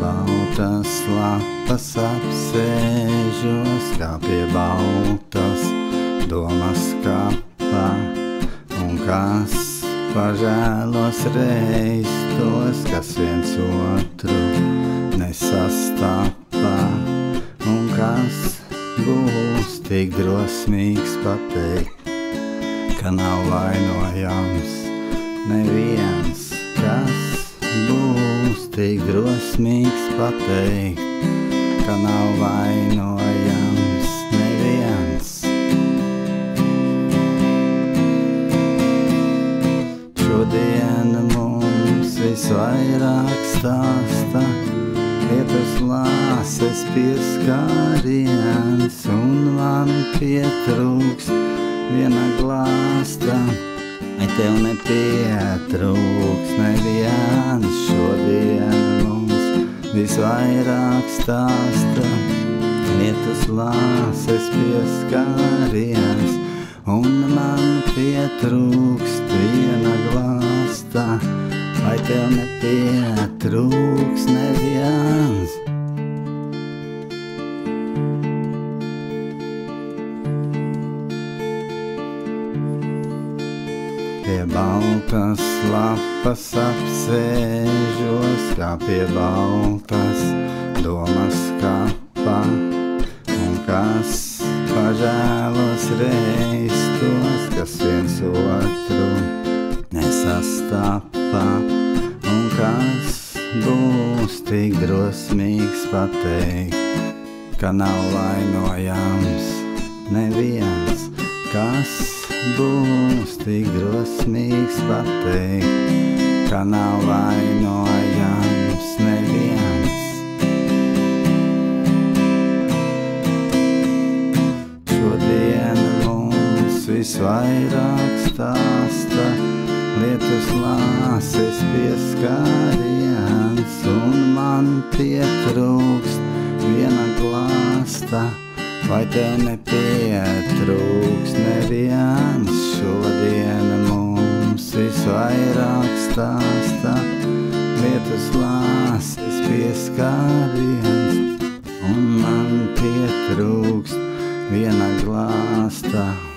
baltas lapas apsēžos, kā pie baltas domas kapa, un kas pažēlos reiz tos, kas viens otru nesastapa, un kas būs tik drosmīgs pateikt, ka nav vainojams neviens, kas būs tik drosmīgs pateikt, ka nav vainojams neviens. Šodien mums visvairāk stāsta lietus lāses pieskāriens, un man pietrūkst viena glāsta, vai tev nepietrūks neviens. Šodien mums visvairāk stāsta lietus lāses pieskāriens, un man pietrūkst viena glāsta, vai tev nepietrūks neviens. Pie baltas lapas apsēžos, kā pie baltas domas kapa, un kas pažēlos reiz tos, kas viens otru nesastapa, un kas būs tik drosmīgs pateikt, ka nav vainojams neviens, kas būs tik drosmīgs pateikt, ka nav vainojams neviens. Šodien mums visvairāk stāsta lietus lāses pieskāriens, un man pietrūkst viena glāsta, vai tev nepietrūks neviens. Šodien mums visvairāk stāsta lietus lāses pieskāriens, un man pietrūkst viena glāsta,